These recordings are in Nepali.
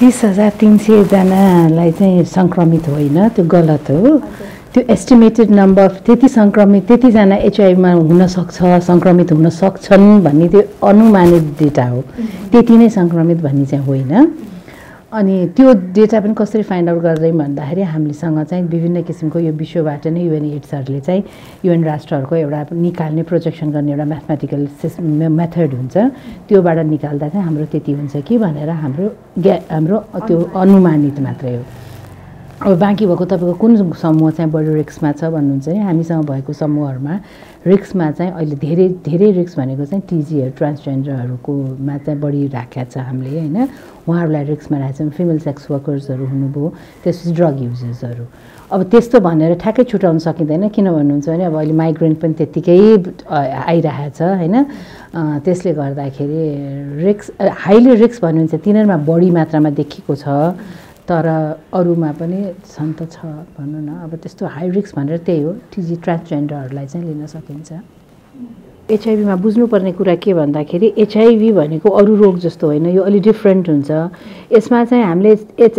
30,300 जनालाई चाहिँ संक्रमित होइन, त्यो गलत हो। त्यो एस्टिमेटेड नम्बर त्यति संक्रमित त्यतिजना एचआईभीमा हुनसक्छ, संक्रमित हुन सक्छन् भन्ने त्यो अनुमानित डेटा हो, त्यति नै संक्रमित भन्ने चाहिँ होइन। अनि त्यो डेटा पनि कसरी फाइन्ड आउट गर्दै भन्दाखेरि हामीसँग चाहिँ विभिन्न किसिमको यो विश्वबाट नै युएन एड्सहरूले चाहिँ युएन राष्ट्रहरूको एउटा निकाल्ने प्रोजेक्सन गर्ने एउटा म्याथमेटिकल मेथड हुन्छ, त्योबाट निकाल्दा चाहिँ हाम्रो त्यति हुन्छ कि भनेर हाम्रो त्यो अनुमानित मात्रै हो। अब बाँकी भएको तपाईँको कुन समूह चाहिँ बढी रिस्कमा छ भन्नुहुन्छ नि, हामीसँग भएको समूहहरूमा रिस्कमा चाहिँ अहिले धेरै रिस्क भनेको चाहिँ टिजीहरू ट्रान्सजेन्डरहरूकोमा चाहिँ बढी राखेको छ हामीले होइन। उहाँहरूलाई रिस्कमा राखेको छौँ, फिमेल सेक्स वर्कर्सहरू हुनुभयो, त्यसपछि ड्रग युजर्सहरू। अब त्यस्तो भनेर ठ्याक्कै छुटाउन सकिँदैन, किन भन्नुहुन्छ भने अब अहिले माइग्रेन्ट पनि त्यत्तिकै आइरहेको छ होइन। त्यसले गर्दाखेरि हाइली रिस्क भन्नुहुन्छ तिनीहरूमा बढी मात्रामा देखिएको छ, तर अरूमा पनि छन् त छ भनौँ न। अब त्यस्तो हाई रिस्क भनेर त्यही हो, टिजी ट्रान्सजेन्डरहरूलाई चाहिँ लिन सकिन्छ। एचआईभीमा बुझ्नुपर्ने कुरा के भन्दाखेरि एचआईभी भनेको अरू रोग जस्तो होइन, यो अलि डिफ्रेन्ट हुन्छ। यसमा चाहिँ हामीले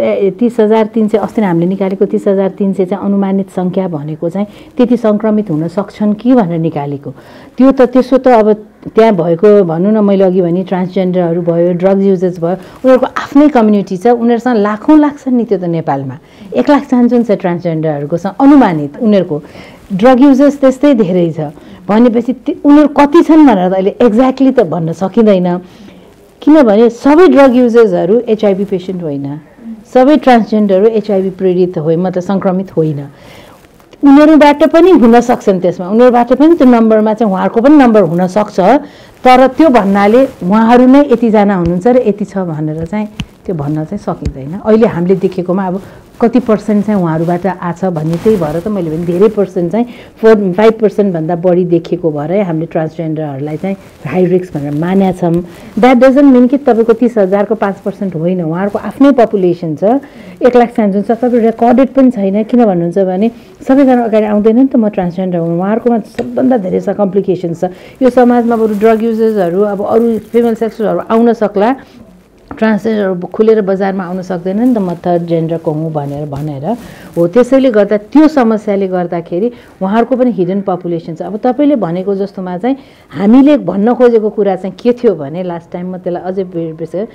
30,300 अस्ति हामीले निकालेको 30,300 चाहिँ अनुमानित सङ्ख्या भनेको चाहिँ त्यति सङ्क्रमित हुन सक्छन् कि भनेर निकालेको। त्यो त त्यसो त अब त्यहाँ भएको भनौँ न, मैले अघि भने ट्रान्सजेन्डरहरू भयो, ड्रग युजर्स भयो, उनीहरूको आफ्नै कम्युनिटी छ, उनीहरूसँग लाखौँ लाख छन् नि। त्यो त नेपालमा 1 लाख चान्जुन छ ट्रान्सजेन्डरहरूकोसँग अनुमानित, उनीहरूको ड्रग युजर्स त्यस्तै धेरै छ भनेपछि उनीहरू कति छन् भनेर त अहिले एक्ज्याक्टली त भन्न सकिँदैन, किनभने सबै ड्रग युजर्सहरू एचआईभी पेसेन्ट होइन, सबै ट्रान्सजेन्डरहरू एचआईभी पीडित होइन, मतलब सङ्क्रमित होइन। उनीहरूबाट पनि हुन सक्छन्, त्यसमा उनीहरूबाट पनि त्यो नम्बरमा चाहिँ उहाँहरूको पनि नम्बर हुनसक्छ, तर त्यो भन्नाले उहाँहरू नै यतिजना हुनुहुन्छ र यति छ भनेर चाहिँ त्यो भन्न चाहिँ सकिँदैन। अहिले हामीले देखेकोमा अब कति पर्सेन्ट चाहिँ उहाँहरूबाट आछ भन्ने, त्यही भएर त मैले भने धेरै पर्सेन्ट चाहिँ 4-5% भन्दा बढी देखेको भएरै हामीले ट्रान्सजेन्डरहरूलाई चाहिँ हाई रिस्क भनेर मान्या छौँ। द्याट डजन्ट मिन कि तपाईँको 30,000को 5% होइन, उहाँहरूको आफ्नै पपुलेसन छ, 1 लाख चान्जुन छ, तपाईँ रेकर्डेड पनि छैन। किन भन्नुहुन्छ भने सबैजना अगाडि आउँदैन नि त म ट्रान्सजेन्डर हुँ, उहाँहरूकोमा सबभन्दा धेरै छ कम्प्लिकेसन्स छ। यो समाजमा बरु ड्रग युजर्सहरू अब अरू फिमेल सेक्सहरू आउन सक्ला, ट्रान्सजेन्डरहरू खुलेर बजारमा आउन सक्दैन नि त, म थर्ड जेन्डरको हुँ भनेर हो। त्यसैले गर्दा त्यो समस्याले गर्दाखेरि उहाँहरूको पनि हिडन पपुलेसन छ। अब तपाईँले भनेको जस्तोमा चाहिँ हामीले भन्न खोजेको कुरा चाहिँ के थियो भने लास्ट टाइम म त्यसलाई अझै बिर्सेँ,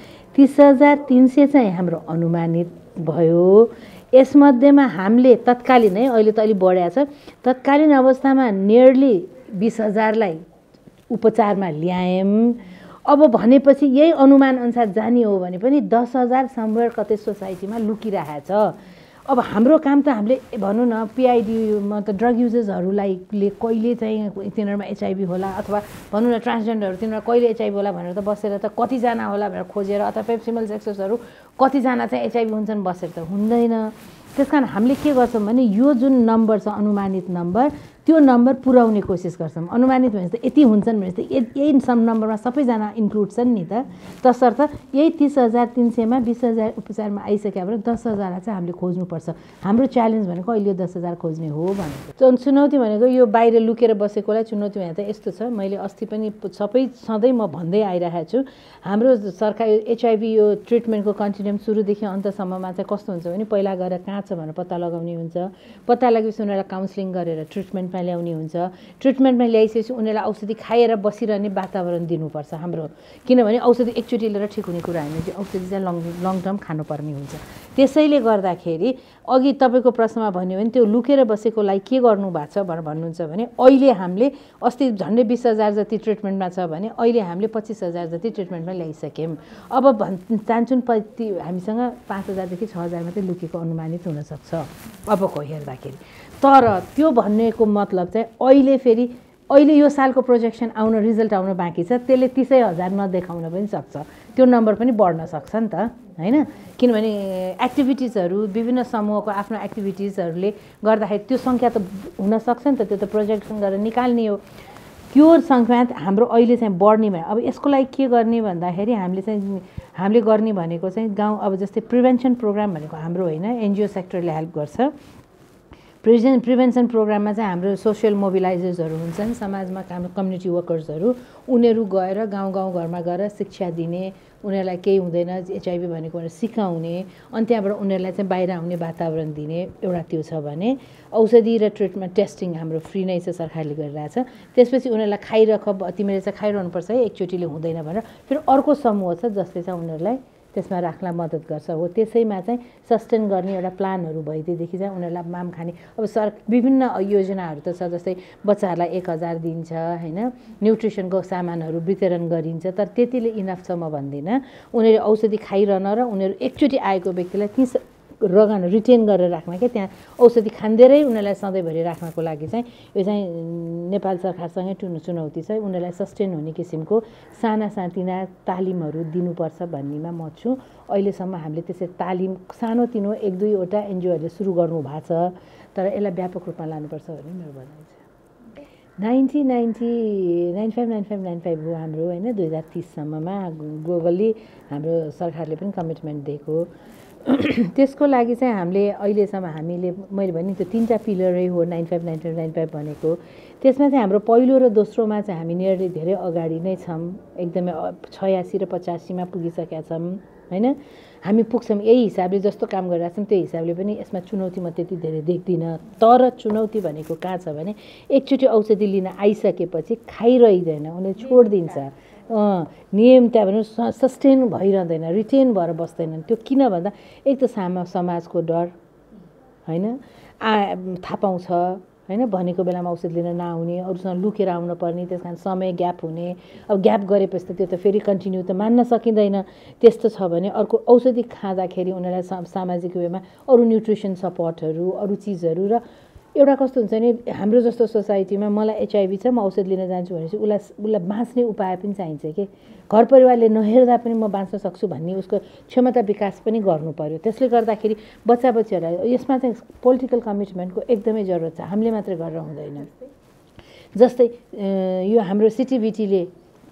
30,300 चाहिँ हाम्रो अनुमानित भयो। यसमध्येमा हामीले तत्कालीन है, अहिले त अलिक बढाएको छ, तत्कालीन अवस्थामा नियरली 20,000लाई उपचारमा ल्यायौँ। अब भनेपछि यही अनुमान अनुसार जाने हो भने पनि 10,000 समवेयर कतै सोसाइटीमा लुकिरहेको छ। अब हाम्रो काम त हामीले भनौँ न पिआइडी मतलब ड्रग युजर्सहरूलाई कहिले चाहिँ तिनीहरूमा एचआईभी होला, अथवा भनौँ न ट्रान्सजेन्डरहरू तिनीहरू कहिले एचआईभी होला भनेर त बसेर त कतिजना होला भनेर खोजेर, अथवा फिमेल सेक्सर्सहरू कतिजना चाहिँ एचआईभी हुन्छन् बसेर त हुँदैन। त्यस कारण हामीले के गर्छौँ भने यो जुन नम्बर छ अनुमानित नम्बर, त्यो नम्बर पुर्याउने कोसिस गर्छौँ। अनुमानित भनेपछि त यति हुन्छन् भनेपछि यही नम्बरमा सबैजना इन्क्लुड छन् नि त, तसर्थ यही 30,300मा 20,000 उपचारमा आइसक्यो भने 10,000 चाहिँ हामीले खोज्नुपर्छ। हाम्रो च्यालेन्ज भनेको अहिले 10,000 खोज्ने हो भनेको। चुनौती भनेको यो बाहिर लुकेर बसेकोलाई चुनौती भने त यस्तो छ, मैले अस्ति पनि सधैँ म भन्दै आइरहेको छु, हाम्रो सरकारी एचआईभी यो ट्रिटमेन्टको कन्टिन्युम सुरुदेखि अन्तसम्ममा चाहिँ कस्तो हुन्छ भने पहिला गएर कहाँ छ भनेर पत्ता लगाउने हुन्छ, पत्ता लगाएपछि उनीहरूलाई काउन्सिलिङ गरेर ट्रिटमेन्टमा ल्याउने हुन्छ, ट्रिटमेन्टमा ल्याइसकेपछि उनीहरूलाई औषधि खाएर बसिरहने वातावरण दिनुपर्छ हाम्रो, किनभने औषधि एकचोटि लिएर ठिक हुने कुरा होइन, त्यो औषधि चाहिँ लङ टर्म खानुपर्ने हुन्छ। त्यसैले गर्दाखेरि अघि तपाईँको प्रश्नमा भन्यो भने त्यो लुकेर बसेकोलाई के गर्नु भएको छ भनेर भन्नुहुन्छ भने अहिले हामीले अस्ति झन्डै 20,000 जति ट्रिटमेन्टमा छ भने अहिले हामीले 25,000 जति ट्रिटमेन्टमा ल्याइसक्यौँ। अब चान्चुन हामीसँग 5,000देखि 6,000 मात्रै लुकेको अनुमानित हुनसक्छ अबको हेर्दाखेरि। तर त्यो भन्नेको मतलब चाहिँ अहिले यो सालको प्रोजेक्सन आउन रिजल्ट आउन बाँकी छ, त्यसले 30,000 नदेखाउन पनि सक्छ, त्यो नम्बर पनि बढ्न सक्छ नि त होइन। किनभने एक्टिभिटिजहरू विभिन्न समूहको आफ्नो एक्टिभिटिजहरूले गर्दाखेरि त्यो सङ्ख्या त हुनसक्छ नि त, त्यो त प्रोजेक्सन गरेर निकाल्ने हो। त्यो सङ्ख्या हाम्रो अहिले चाहिँ बढ्ने भयो। अब यसको लागि के गर्ने भन्दाखेरि हामीले गर्ने भनेको चाहिँ गाउँ अब जस्तै प्रिभेन्सन प्रोग्राम भनेको हाम्रो होइन, एनजिओ सेक्टरले हेल्प गर्छ। प्रिभेन्सन प्रोग्राममा चाहिँ हाम्रो सोसियल मोबिलाइजर्सहरू हुन्छन्, समाजमा हाम्रो कम्युनिटी वर्कर्सहरू, उनीहरू गएर गाउँ गाउँ घरमा गएर शिक्षा दिने, उनीहरूलाई केही हुँदैन एचआईभी भनेको भनेर सिकाउने, अनि त्यहाँबाट उनीहरूलाई चाहिँ बाहिर आउने वातावरण दिने एउटा त्यो छ भने औषधि र ट्रिटमेन्ट टेस्टिङ हाम्रो फ्री नै छ, सरकारले गरिरहेछ। त्यसपछि उनीहरूलाई खाइरख, तिमीले चाहिँ खाइरहनुपर्छ है, एकचोटिले हुँदैन भनेर फेरि अर्को समूह छ जसले चाहिँ उनीहरूलाई त्यसमा राख्न मद्दत गर्छ। हो त्यसैमा चाहिँ सस्टेन गर्ने एउटा प्लानहरू भइदिएदेखि चाहिँ उनीहरूलाई माम खाने अब विभिन्न योजनाहरू त छ, जस्तै बच्चाहरूलाई 1000 दिन्छ होइन, न्युट्रिसनको सामानहरू वितरण गरिन्छ, तर त्यतिले इनफ छ म भन्दिनँ। उनीहरू औषधि खाइरहन र उनीहरू एकचोटि आएको व्यक्तिलाई ती रगन रिटेन गरेर राख्न क्या, त्यहाँ औषधि खाँदै उनीहरूलाई सधैँभरि राख्नको लागि चाहिँ यो चाहिँ नेपाल सरकारसँगै चुनौती छ। उनीहरूलाई सस्टेन हुने किसिमको साना तालिमहरू दिनुपर्छ भन्नेमा म छु। अहिलेसम्म हामीले त्यसरी तालिम सानोतिनो 1-2वटा एनजिओहरूले सुरु गर्नु भएको छ, तर यसलाई व्यापक रूपमा लानुपर्छ भन्ने मेरो भनाइ छ। 95 हो हाम्रो होइन, 2030 सम्ममा ग्लोबली हाम्रो सरकारले पनि कमिटमेन्ट दिएको। त्यसको लागि चाहिँ हामीले मैले भने त्यो 3टा पिलरै हो 95 भनेको। त्यसमा चाहिँ हाम्रो पहिलो र दोस्रोमा चाहिँ हामी धेरै अगाडि नै छौँ, एकदमै 86 र 85मा पुगिसकेका छौँ होइन। हामी पुग्छौँ यही हिसाबले, जस्तो काम गरिरहेको छौँ त्यो हिसाबले पनि यसमा चुनौती म त्यति धेरै देख्दिनँ। तर चुनौती भनेको कहाँ छ भने एकचोटि औषधि लिन आइसकेपछि खाइरहँदैन, उनीहरूले छोडिदिन्छ, नियम त्यहाँ भने सस्टेन भइरहँदैन, रिटेन भएर बस्दैनन्। त्यो किन भन्दा एक त समाजको डर होइन, थाहा पाउँछ होइन, भनेको बेलामा औषध लिन नआउने, अरूसँग लुकेर आउन पर्ने, त्यस कारण समय ग्याप हुने। अब ग्याप गरेपछि त त्यो त फेरि कन्टिन्यू त मान्न सकिँदैन। त्यस्तो छ भने अर्को औषधि खाँदाखेरि उनीहरूलाई सामाजिक वेमा अरू न्युट्रिसन सपोर्टहरू, अरू चिजहरू, र एउटा कस्तो हुन्छ नि हाम्रो जस्तो सोसाइटीमा मलाई एचआईभी छ म औषध लिन जान्छु भनेपछि उसलाई बाँच्ने उपाय पनि चाहिन्छ कि, घर परिवारले नहेर्दा पनि म बाँच्न सक्छु भन्ने उसको क्षमता विकास पनि गर्नु पर्यो। त्यसले गर्दाखेरि बच्चाबच्चीहरूलाई यसमा चाहिँ पोलिटिकल कमिटमेन्टको एकदमै जरुरत छ, हामीले मात्रै गरेर हुँदैन। जस्तै यो हाम्रो सिटिभिटीले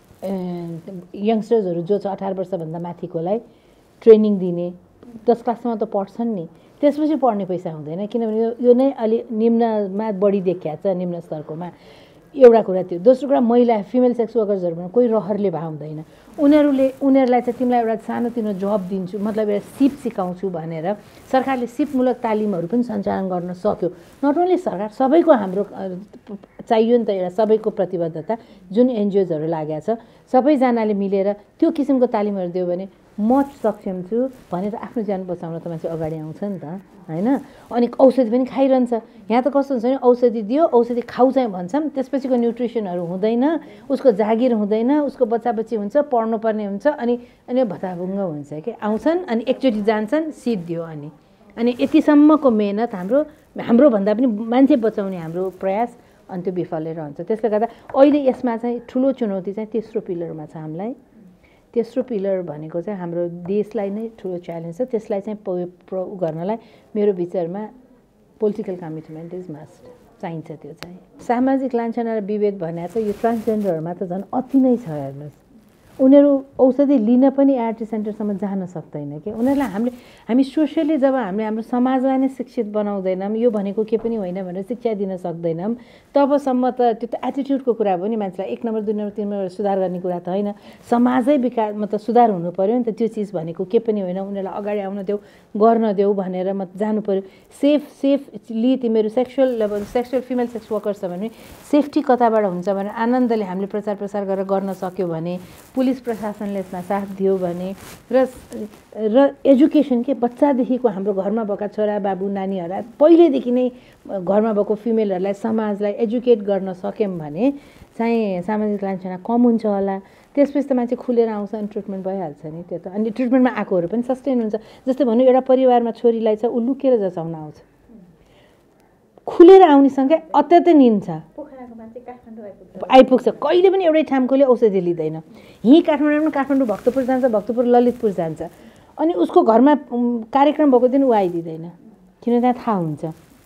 यङ्स्टर्सहरू जो छ 18 वर्षभन्दा माथिकोलाई ट्रेनिङ दिने, 10 क्लाससम्म त पढ्छन् नि, त्यसपछि पढ्ने पैसा हुँदैन, किनभने यो नै अलि निम्नमा बढी देखिया छ, निम्न स्तरकोमा। एउटा कुरा त्यो। दोस्रो कुरा महिला फिमेल सेक्स वर्कर्सहरूमा कोही रहरले भए हुँदैन, उनीहरूलाई चाहिँ तिमीलाई एउटा सानोतिनो जब दिन्छु, मतलब एउटा सिप सिकाउँछु भनेर सरकारले सिपमूलक तालिमहरू पनि सञ्चालन गर्न सक्यो। नट ओन्ली सरकार, सबैको हाम्रो चाहियो नि त एउटा सबैको प्रतिबद्धता, जुन एनजिओजहरू लागेको छ सबैजनाले मिलेर त्यो किसिमको तालिमहरू दियो भने म सक्षम छु भनेर आफ्नो ज्यान बचाउन त मान्छे अगाडि आउँछ नि त होइन। अनि औषधि पनि खाइरहन्छ, यहाँ त कस्तो हुन्छ भने औषधि दियो, औषधि खाऊ चाहिँ भन्छौँ, त्यसपछिको न्युट्रिसनहरू हुँदैन, उसको जागिर हुँदैन, उसको बच्चाबच्ची हुन्छ, पढ्नुपर्ने हुन्छ, अनि भताभुङ्ग हुन्छ कि आउँछन् अनि एकचोटि जान्छन्, सिट दियो अनि यतिसम्मको मेहनत हाम्रो भन्दा पनि मान्छे बचाउने हाम्रो प्रयास अनि त्यो विफलै रहन्छ। त्यसले गर्दा अहिले यसमा चाहिँ ठुलो चुनौती चाहिँ तेस्रो पिलरमा छ हामीलाई। तेस्रो पिलर भनेको चाहिँ हाम्रो देशलाई नै ठुलो च्यालेन्ज छ, त्यसलाई चाहिँ गर्नलाई मेरो विचारमा पोलिटिकल कमिटमेन्ट इज मस्ट, चाहिन्छ। त्यो चाहिँ सामाजिक लान्छना र विभेद भने त यो ट्रान्सजेन्डरहरूमा त झन् अति नै छ। हेर्नुहोस् उनीहरू औषधि लिन पनि आरटी सेन्टरसम्म जान सक्दैन कि, उनीहरूलाई हामी सोसियली जब हामीले हाम्रो समाजलाई नै शिक्षित बनाउँदैनौँ, यो भनेको के पनि होइन भनेर शिक्षा दिन सक्दैनौँ, तबसम्म त त्यो त एटिट्युडको कुरा हो नि। मान्छेलाई 1 नम्बर 2 नम्बर 3 नम्बर सुधार गर्ने कुरा त होइन, समाजै विकास मतलब सुधार हुनु पर्यो नि त। त्यो चिज भनेको के पनि होइन, उनीहरूलाई अगाडि आउन देऊ, गर्न देऊ भनेर जानु पर्यो। सेफली तिमीहरू सेक्सुअल फिमेल सेक्स वर्कर्स छ भने सेफ्टी कताबाट हुन्छ भने आनन्दले हामीले प्रचार प्रसार गरेर गर्न सक्यो भने, पुलिस प्रशासनले यसमा साथ दियो भने, र एजुकेसन के बच्चादेखिको हाम्रो घरमा भएका छोरा बाबु नानीहरूलाई पहिल्यैदेखि नै घरमा भएको फिमेलहरूलाई समाजलाई एजुकेट गर्न सक्यौँ भने चाहिँ सामाजिक लान्छना कम हुन्छ होला। त्यसपछि त मान्छे खुलेर आउँछ अनि ट्रिटमेन्ट भइहाल्छ नि त्यो त। अनि ट्रिटमेन्टमा आएकोहरू पनि सस्टेन हुन्छ। जस्तै भनौँ एउटा परिवारमा छोरीलाई छ, ऊ लुकेर जचाउन आउँछ, खुलेर आउने सङ्ख्या अत्यन्तै न्यून छ। आइपुग्छ कहिले पनि एउटै ठाउँकोले औषधि लिँदैन। यहीँ काठमाडौँ भक्तपुर जान्छ, भक्तपुर ललितपुर जान्छ, अनि उसको घरमा कार्यक्रम भएको दिन ऊ आइदिँदैन, किन त्यहाँ थाहा हुन्छ।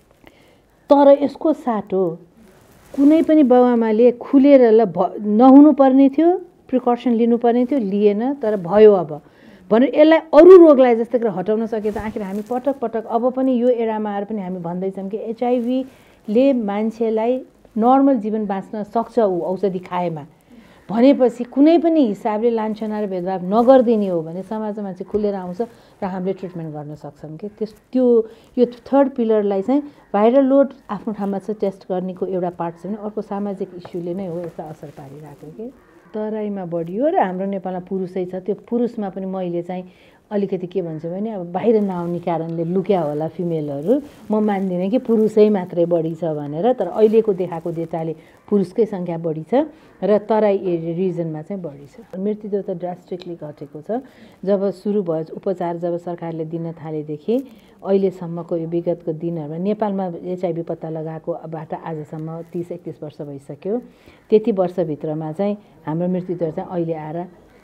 तर यसको साटो कुनै पनि बाबुआमाले खुलेर नहुनु पर्ने थियो, प्रिकसन लिनुपर्ने थियो, लिएन, तर भयो। अब भनेर यसलाई अरू रोगलाई जस्तै गरेर हटाउन सके त आखिर हामी पटक पटक अब पनि यो एरामा आएर पनि हामी भन्दैछौँ कि एचआइभीले मान्छेलाई नर्मल जीवन बाँच्न सक्छ ऊ औषधि खाएमा भनेपछि कुनै पनि हिसाबले लान्छना र भेदभाव नगरिदिने हो भने समाजमा मान्छे खुलेर आउँछ र हामीले ट्रिटमेन्ट गर्न सक्छौँ कि त्यो यो थर्ड पिलरलाई चाहिँ भाइरल लोड आफ्नो ठाउँमा चाहिँ टेस्ट गर्नेको एउटा पार्ट छ भने अर्को सामाजिक इस्युले नै हो यसलाई असर पारिरहेको कि तराईमा बढियो र हाम्रो नेपालमा पुरुषै छ त्यो पुरुषमा पनि मैले चाहिँ अलिकति के भन्छु भने अब बाहिर नआउने कारणले लुक्या होला फिमेलहरू म मान्दिनँ कि पुरुषै मात्रै बढी छ भनेर तर अहिलेको देखाएको डेटाले पुरुषकै सङ्ख्या बढी छ र तराई रिजनमा चाहिँ बढी छ मृत्युदर त ड्रास्टिकली घटेको छ जब सुरु भयो उपचार जब सरकारले दिन थालेदेखि अहिलेसम्मको यो विगतको दिनहरूमा नेपालमा एचआइभी पत्ता लगाएकोबाट आजसम्म 30-31 वर्ष भइसक्यो त्यति वर्षभित्रमा चाहिँ हाम्रो मृत्युदर चाहिँ अहिले आएर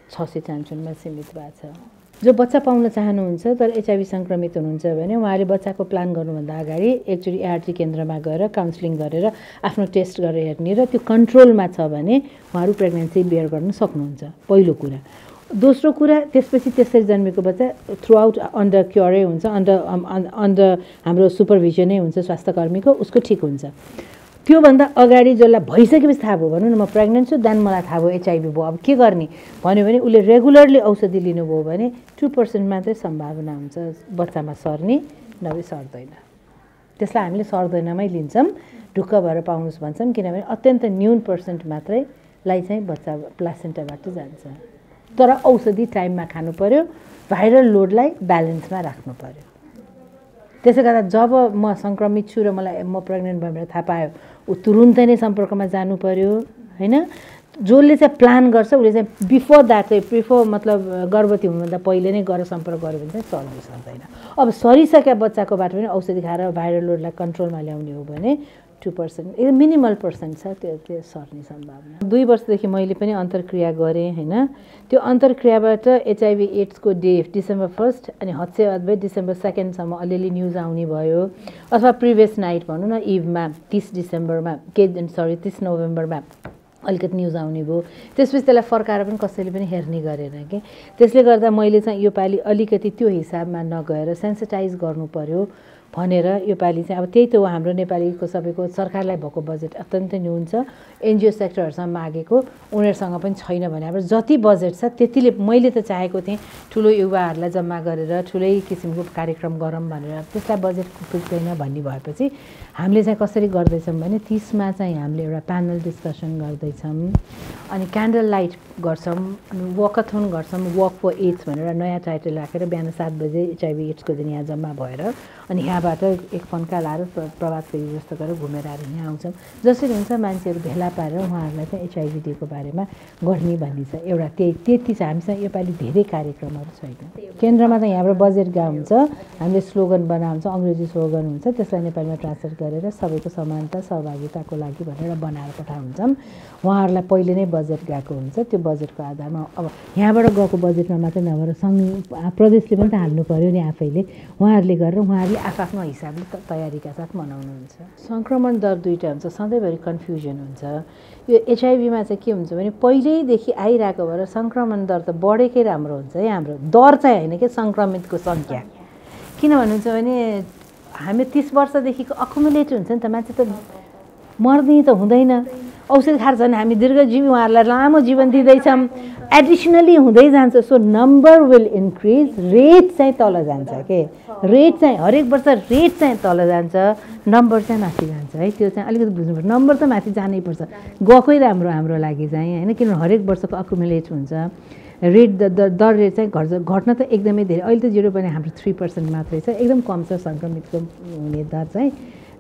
694मा सीमित भएको छ जो बच्चा पाउन चाहनुहुन्छ तर एचआइभी सङ्क्रमित हुनुहुन्छ भने उहाँले बच्चाको प्लान गर्नुभन्दा अगाडि एकचोटि एआरटी केन्द्रमा गएर काउन्सिलिङ गरेर आफ्नो टेस्ट गरेर हेर्ने र त्यो कन्ट्रोलमा छ भने उहाँहरू प्रेग्नेन्सी बियर गर्न सक्नुहुन्छ पहिलो कुरा दोस्रो कुरा त्यसपछि त्यसरी जन्मेको बच्चा थ्रु आउट अन्डर क्योरै हुन्छ अन्डर हाम्रो सुपरभिजनै हुन्छ स्वास्थ्यकर्मीको उसको ठिक हुन्छ त्योभन्दा अगाडि जसलाई भइसकेपछि थाहा भयो भनौँ न म प्रेग्नेन्ट छु देन मलाई थाहा भयो एचआइभी भयो अब के गर्ने भन्यो भने उसले रेगुलरली औषधि लिनुभयो भने 2% मात्रै सम्भावना हुन्छ बच्चामा सर्ने नभए सर्दैन त्यसलाई हामीले सर्दैनमै लिन्छौँ ढुक्क भएर पाउनुहोस् भन्छौँ किनभने अत्यन्त न्यून % मात्रैलाई चाहिँ बच्चा प्लासेन्टाबाट जान्छ तर औषधि टाइममा खानु पर्यो भाइरल लोडलाई ब्यालेन्समा राख्नु पर्यो त्यसै गर्दा जब म सङ्क्रमित छु र म प्रेग्नेन्ट भएँ भनेर थाहा पायो ऊ तुरुन्तै नै सम्पर्कमा जानु पर्यो हैन जसले चाहिँ प्लान गर्छ उसले चाहिँ बिफोर द्याट चाहिँ प्रिफर मतलब गर्भवती हुनुभन्दा पहिले नै गएर सम्पर्क गर्यो भने चाहिँ सर्नु सक्दैन अब सरिसक्या बच्चाकोबाट पनि औषधि खाएर भाइरल लोडलाई कन्ट्रोलमा ल्याउने हो भने 2% एकदम मिनिमल % छ त्यो सर्ने सम्भावना 2 वर्षदेखि मैले पनि अन्तर्क्रिया गरेँ हैन त्यो अन्तर्क्रियाबाट एचआइभी एड्सको डे डिसेम्बर 1 अनि हदसे हद डिसेम्बर 2 सम्म अलिअलि न्युज आउने भयो अथवा प्रिभियस नाइट भनौँ न इभमा 30 डिसेम्बरमा 30 नोभेम्बरमा अलिकति न्युज आउने भयो त्यसपछि त्यसलाई फर्काएर पनि कसैले पनि हेर्ने गरेन कि त्यसले गर्दा मैले चाहिँ यो पालि अलिकति त्यो हिसाबमा नगएर सेन्सिटाइज गर्नु पर्यो भनेर यो पालि चाहिँ अब त्यही त हो हाम्रो नेपालीको सबैको सरकारलाई भएको बजेट अत्यन्तै न्यून छ एनजिओ सेक्टरहरूसँग मागेको उनीहरूसँग पनि छैन भने हाम्रो जति बजेट छ त्यतिले मैले त चाहेको थिएँ ठुलो युवाहरूलाई जम्मा गरेर ठुलै किसिमको कार्यक्रम गरौँ भनेर त्यसलाई बजेट पुग्दैन भन्ने भएपछि हामीले चाहिँ कसरी गर्दैछौँ भने 30 मा चाहिँ हामीले एउटा प्यानल डिस्कसन गर्दैछौँ अनि क्यान्डल लाइट गर्छौँ अनि वकथन गर्छौँ वक फर एड्स भनेर नयाँ टाइटल राखेर बिहान 7 बजे एचआइभी एड्सको दिन यहाँ जम्मा भएर अनि यहाँबाट एक फन्का लाएर प्रभात फेरि जस्तो गरेर घुमेर आएर यहाँ आउँछौँ जसरी हुन्छ मान्छेहरू भेला पारेर उहाँहरूलाई चाहिँ एचआइभी डेको बारेमा गर्ने भन्ने छ एउटा त्यति छ हामीसँग योपालि धेरै कार्यक्रमहरू छैन केन्द्रमा चाहिँ यहाँबाट बजेट गा हुन्छ हामीले स्लोगन बनाउँछ अङ्ग्रेजी स्लोगन हुन्छ त्यसलाई नेपालीमा ट्रान्सलेट गरेर सबैको समानता सहभागिताको लागि भनेर बनाएर पठाउँछौँ उहाँहरूलाई पहिले नै बजेट गएको हुन्छ त्यो बजेटको आधारमा अब यहाँबाट गएको बजेटमा मात्रै नभएर प्रदेशले पनि त हाल्नु पर्यो नि आफैले उहाँहरूले गरेर उहाँहरूले आफ्नो हिसाबले तयारीका साथ मनाउनुहुन्छ सङ्क्रमण दर दुईटा हुन्छ सधैँभरि कन्फ्युजन हुन्छ यो एचआइभीमा चाहिँ के हुन्छ भने पहिल्यैदेखि आइरहेको भएर सङ्क्रमण दर त बढेकै राम्रो हुन्छ है हाम्रो दर चाहिँ होइन कि सङ्क्रमितको सङ्ख्या किन भन्नुहुन्छ भने हामी 30 वर्षदेखिको अकुमुलेट हुन्छ नि त मान्छे त मर्ने त हुँदैन औषधि खाएर झन् हामी दीर्घजीवी उहाँहरूलाई लामो जीवन दिँदैछौँ एडिसनली हुँदै जान्छ so number will increase rate चाहिँ तल जान्छ के रेट चाहिँ हरेक वर्ष रेट चाहिँ तल जान्छ नम्बर चाहिँ माथि जान्छ है त्यो चाहिँ अलिकति बुझ्नुपर्छ नम्बर त माथि जानैपर्छ गएकै राम्रो हाम्रो लागि चाहिँ होइन किनभने हरेक वर्षको अकुमुलेट हुन्छ रेट दर रेट चाहिँ घट्न त एकदमै धेरै अहिले त 0 पनि हाम्रो 3% मात्रै छ एकदम कम छ सङ्क्रमितको हुने दर चाहिँ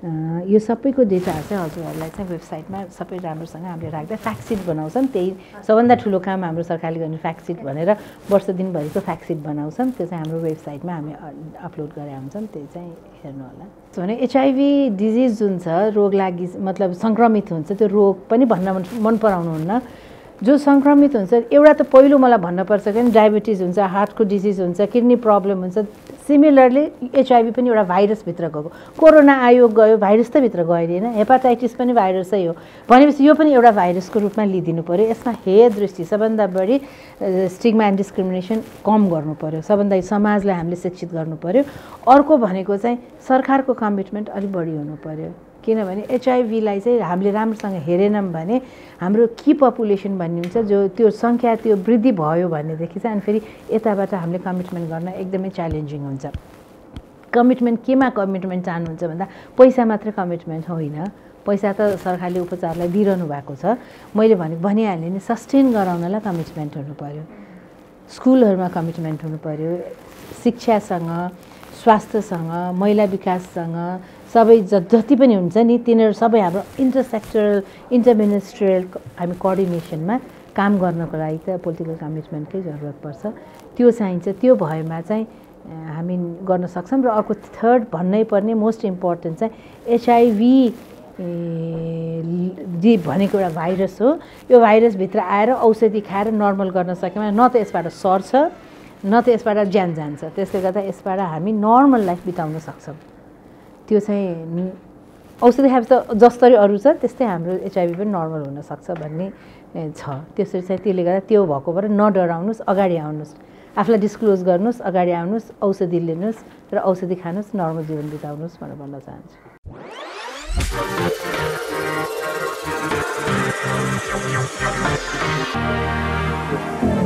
यो सबैको डेटाहरू चाहिँ हजुरहरूलाई चाहिँ वेबसाइटमा सबै राम्रोसँग हामीले राख्दा फ्याक्टसिट बनाउँछौँ त्यही सबभन्दा ठुलो काम हाम्रो सरकारले गर्ने फ्याक्टसिट भनेर वर्ष दिनभरिको फ्याक्टसिट बनाउँछौँ त्यो चाहिँ हाम्रो वेबसाइटमा हामी अपलोड गरेर हुन्छौँ त्यो चाहिँ हेर्नु होला भने एचआइभी डिजिज जुन छ रोग लागि मतलब सङ्क्रमित हुन्छ त्यो रोग पनि भन्न मन पराउनुहुन्न जो सङ्क्रमित हुन्छ एउटा त पहिलो मलाई भन्नुपर्छ कि डायबिटिज हुन्छ, हार्टको डिजिज हुन्छ, किडनी प्रब्लम हुन्छ। सिमिलरली एचआइभी पनि एउटा भाइरसभित्र गएको। कोरोना आयो गयो, भाइरस त भित्र गयो नि होइन। हेपाटाइटिस पनि भाइरसै हो भनेपछि यो पनि एउटा भाइरसको रूपमा लिदिनु पऱ्यो। यसमा हेरदृष्टि सबभन्दा बढी स्टिग्मा एन्ड डिस्क्रिमिनेसन कम गर्नु पऱ्यो, सबभन्दा समाजलाई हामीले शिक्षित गर्नु पऱ्यो। अर्को भनेको चाहिँ सरकारको कमिटमेन्ट अलिक बढी हुनु पऱ्यो, किनभने एचआइभीलाई चाहिँ हामीले राम्रोसँग हेरेनौँ भने हाम्रो की पपुलेसन भन्ने हुन्छ, जो त्यो सङ्ख्या त्यो वृद्धि भयो भनेदेखि चाहिँ अनि फेरि यताबाट हामीले कमिटमेन्ट गर्न एकदमै च्यालेन्जिङ हुन्छ। कमिटमेन्ट केमा कमिटमेन्ट चाहनुहुन्छ भन्दा पैसा मात्रै कमिटमेन्ट होइन, पैसा त सरकारले उपचारलाई दिइरहनु भएको छ। मैले भनिहालेँ नि, सस्टेन गराउनलाई कमिटमेन्ट हुनु पऱ्यो, स्कुलहरूमा कमिटमेन्ट हुनु पऱ्यो, शिक्षासँग, स्वास्थ्यसँग, महिला विकाससँग, सबै जति पनि हुन्छ नि तिनीहरू सबै हाम्रो इन्टरसेक्टरल इन्टरमिनिस्ट्रियल हामी कोअर्डिनेसनमा काम गर्नको लागि त पोलिटिकल कमिटमेन्टकै जरुरत पर्छ। त्यो चाहिन्छ। त्यो भएमा चाहिँ हामी गर्न सक्छौँ। र अर्को थर्ड भन्नै पर्ने मोस्ट इम्पोर्टेन्ट चाहिँ एचआइभी भनेको एउटा भाइरस हो। यो भाइरसभित्र आएर औषधि खाएर नर्मल गर्न सकेमा न त यसबाट सर्छ न त यसबाट ज्यान जान्छ। त्यसले गर्दा यसबाट हामी नर्मल लाइफ बिताउन सक्छौँ। त्यो चाहिँ औषधि खाएपछि त जसरी अरू छ त्यस्तै हाम्रो एचआइभी पनि नर्मल हुनसक्छ भन्ने छ। त्यसरी चाहिँ त्यसले गर्दा त्यो भएकोबाट नडराउनुहोस्, अगाडि आउनुहोस्, आफूलाई डिस्क्लोज गर्नुहोस्, अगाडि आउनुहोस्, औषधि लिनुहोस् र औषधि खानुहोस्, नर्मल जीवन बिताउनुहोस् भनेर भन्न चाहन्छु।